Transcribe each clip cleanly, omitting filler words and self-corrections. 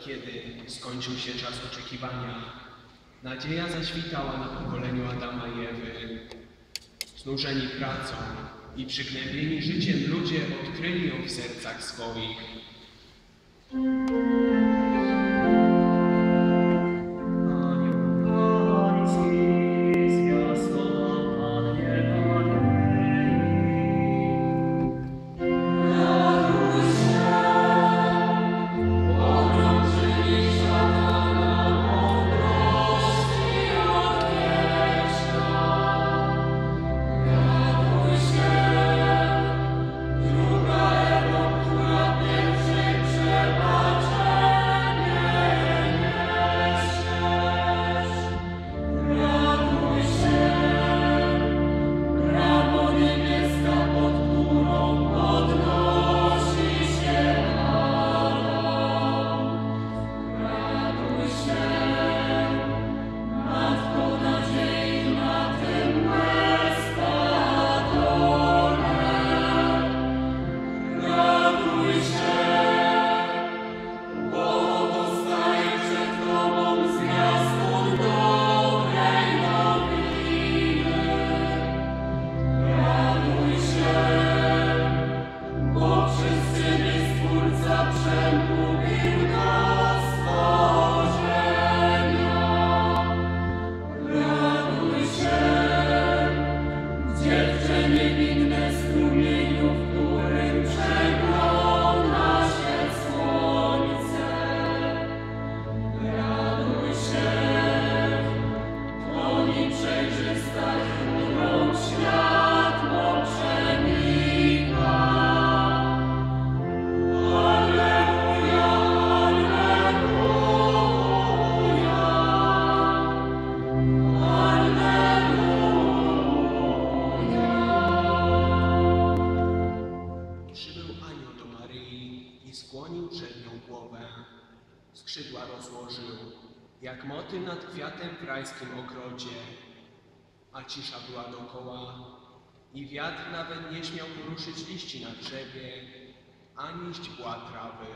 Kiedy skończył się czas oczekiwania, nadzieja zaświtała na pokoleniu Adama i Ewy. Znużeni pracą i przygnębieni życiem ludzie odkryli ją w sercach swoich. Skrzydła rozłożył, jak motyl nad kwiatem w rajskim ogrodzie, a cisza była dokoła i wiatr nawet nie śmiał poruszyć liści na drzewie, ani źdźbła trawy.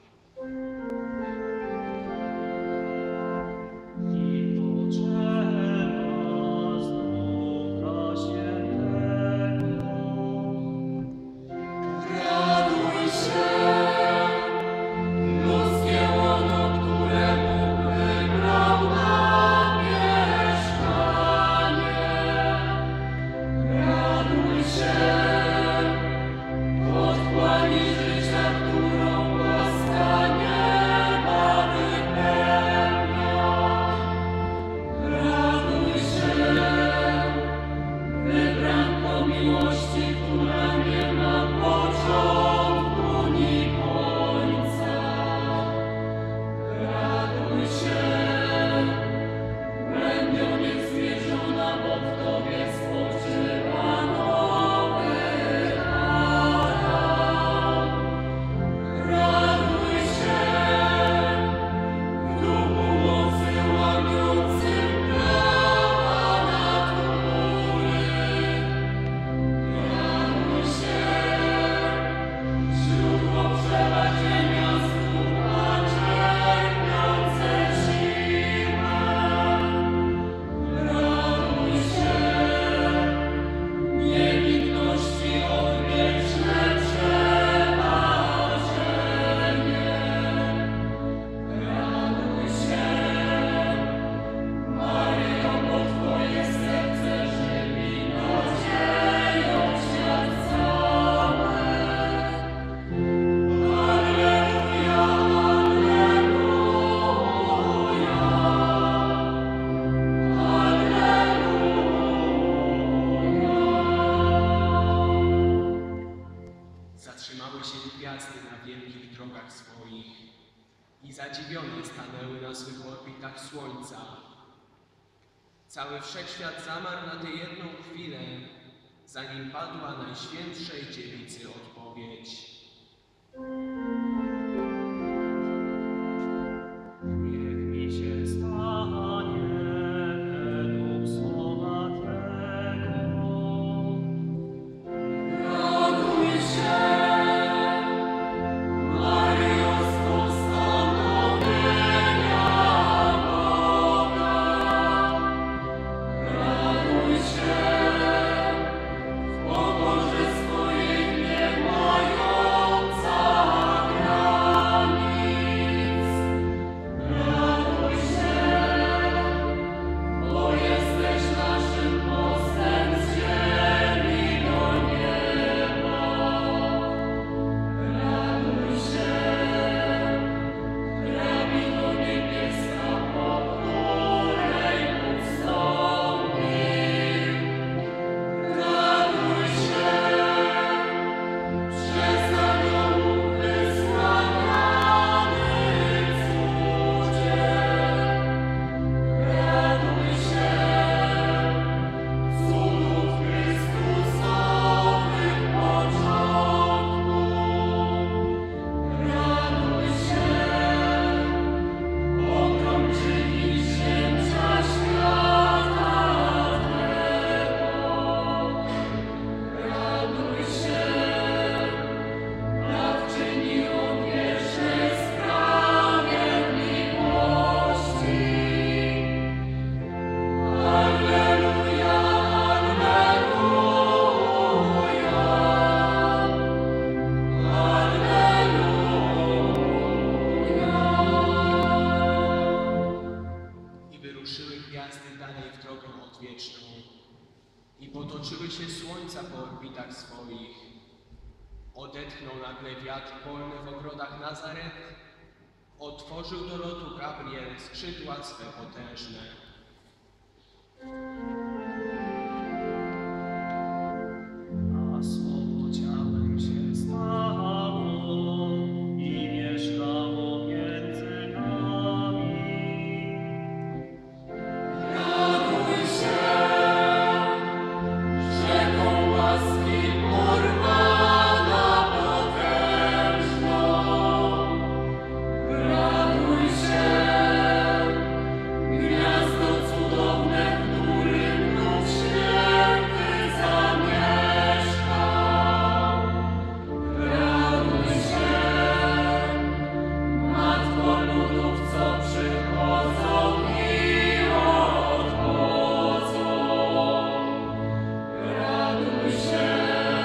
Zatrzymały się gwiazdy na wielkich drogach swoich i zadziwione stanęły na swych orbitach słońca. Cały wszechświat zamarł na tę jedną chwilę, zanim padła Najświętszej Dziewicy odpowiedź. Niech mi się stanie według słowa Twego. Raduj się, Maryjo, z postanowienia. drogach swoich. Odetchnął nagle wiatr polny w ogrodach Nazaret, otworzył do lotu Gabriel skrzydła swe potężne. A słowo ciałem się stało i mieszkało między nami. Raduj się, rzeką łaski porwana potężną. Raduj się, gniazdo cudowne, w którym Duch Święty zamieszkał. Raduj się, Matko ludów, co przychodzą i odchodzą. Raduj się,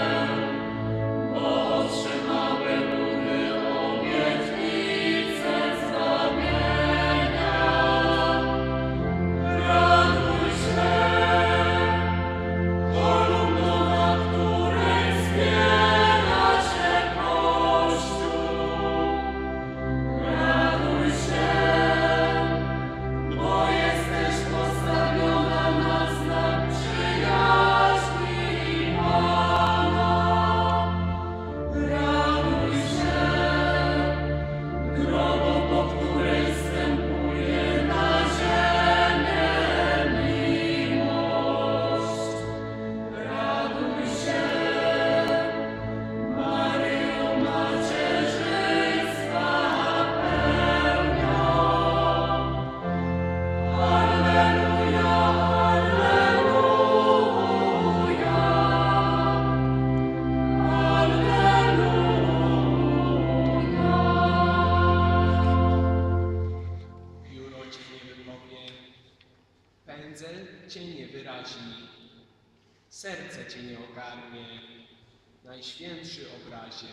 bo otrzymały ludy obietnicę zbawienia. Raduj się, kolumno, na której zbiera się Kościół. Raduj się, bo jesteś postawiona na znak przyjaźni Pana. Raduj się, drogą, po której zstępuje na ziemię miłość. Raduj się, Maryjo macierzyństwa pełna. Alleluja, alleluja, alleluja. Pióro cię nie wypowie, pędzel cię nie wyrazi, serce cię nie ogarnie, Najświętszy Obrazie.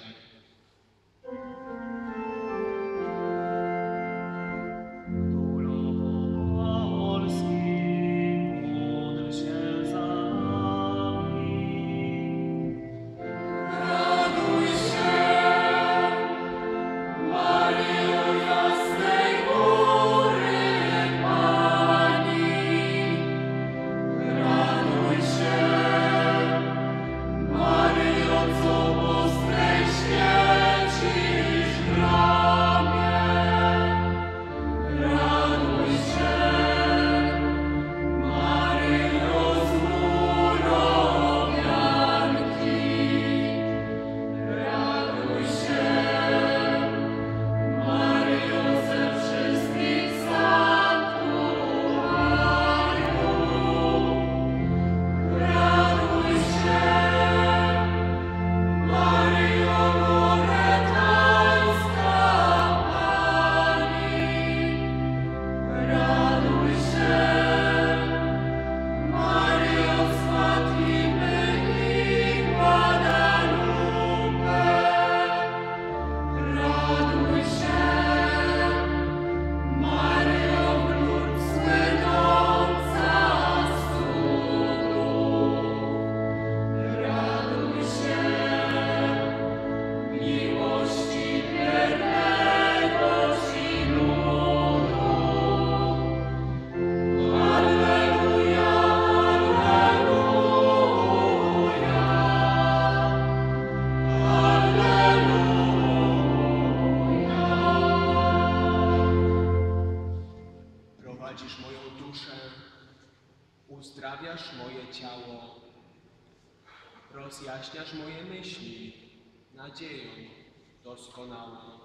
Królowo Polski, módl się za nami. Raduj się, Maryjo jasnej góry Pani. Raduj się, Maryjo, co ostrej świecisz w bramie. Raduj się, Maryjo z murowianki. Raduj się, Maryjo ze wszystkich sanktuariów. Raduj się, Maryjo Loretańska Pani. Raduj się, Maryjo z Fatimy i Guadalupe. Raduj się, Maryjo wróć słynąca z cudów. Raduj się, miłości wiernego Ci ludu. Alleluja, alleluja. Prowadzisz moją duszę, uzdrawiasz moje ciało, rozjaśniasz moje myśli nadzieją doskonałą.